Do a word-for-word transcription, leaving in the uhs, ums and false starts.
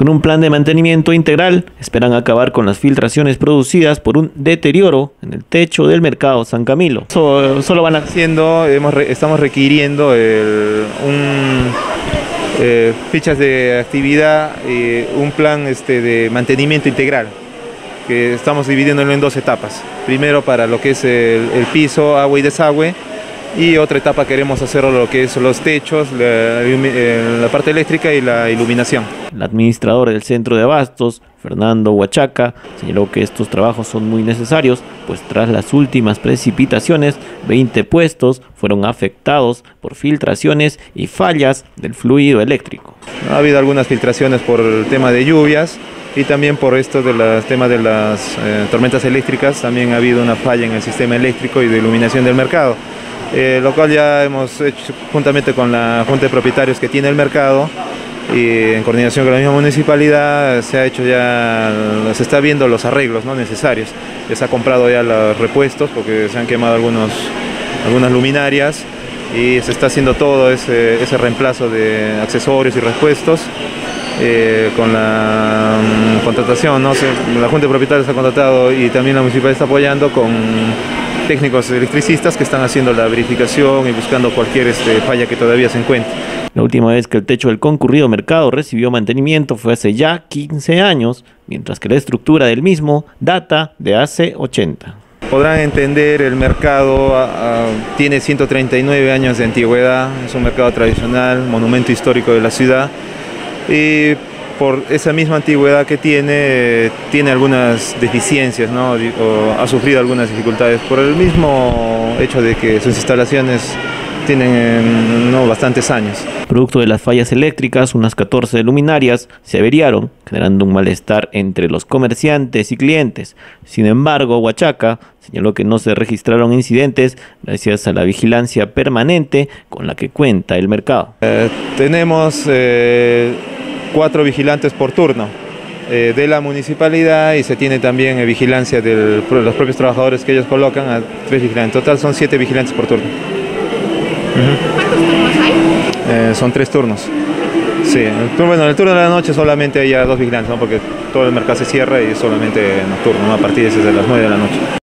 Con un plan de mantenimiento integral, esperan acabar con las filtraciones producidas por un deterioro en el techo del mercado San Camilo. So, solo van haciendo, hemos, estamos requiriendo el, un, eh, fichas de actividad y un plan este, de mantenimiento integral, que estamos dividiéndolo en dos etapas. Primero para lo que es el, el piso, agua y desagüe, y otra etapa queremos hacer lo que es los techos, la, la parte eléctrica y la iluminación. El administrador del centro de abastos, Fernando Huachaca, señaló que estos trabajos son muy necesarios, pues tras las últimas precipitaciones, veinte puestos fueron afectados por filtraciones y fallas del fluido eléctrico. Ha habido algunas filtraciones por el tema de lluvias y también por esto del tema de las eh, tormentas eléctricas. También ha habido una falla en el sistema eléctrico y de iluminación del mercado. Eh, lo cual ya hemos hecho juntamente con la Junta de Propietarios que tiene el mercado y en coordinación con la misma municipalidad se ha hecho ya, se está viendo los arreglos, ¿no?, necesarios. Ya se ha comprado ya los repuestos porque se han quemado algunos, algunas luminarias y se está haciendo todo ese, ese reemplazo de accesorios y repuestos. Eh, con la um, contratación, ¿no? La Junta de Propietarios ha contratado y también la municipalidad está apoyando con técnicos electricistas que están haciendo la verificación y buscando cualquier este, falla que todavía se encuentre. La última vez que el techo del concurrido mercado recibió mantenimiento fue hace ya quince años, mientras que la estructura del mismo data de hace ochenta. Podrán entender, el mercado uh, tiene ciento treinta y nueve años de antigüedad, es un mercado tradicional, monumento histórico de la ciudad. Y por esa misma antigüedad que tiene, tiene algunas deficiencias, ¿no? O ha sufrido algunas dificultades por el mismo hecho de que sus instalaciones tienen no, bastantes años. Producto de las fallas eléctricas, unas catorce luminarias se averiaron, generando un malestar entre los comerciantes y clientes. Sin embargo, Huachaca señaló que no se registraron incidentes gracias a la vigilancia permanente con la que cuenta el mercado. Eh, tenemos eh, cuatro vigilantes por turno eh, de la municipalidad y se tiene también eh, vigilancia de los propios trabajadores que ellos colocan a tres vigilantes. En total son siete vigilantes por turno. Uh-huh. ¿Cuántos turnos hay? Eh, son tres turnos. Sí, el turno, bueno, en el turno de la noche solamente hay dos vigilantes, ¿no? Porque todo el mercado se cierra y es solamente nocturno, ¿no? A partir de las nueve de la noche.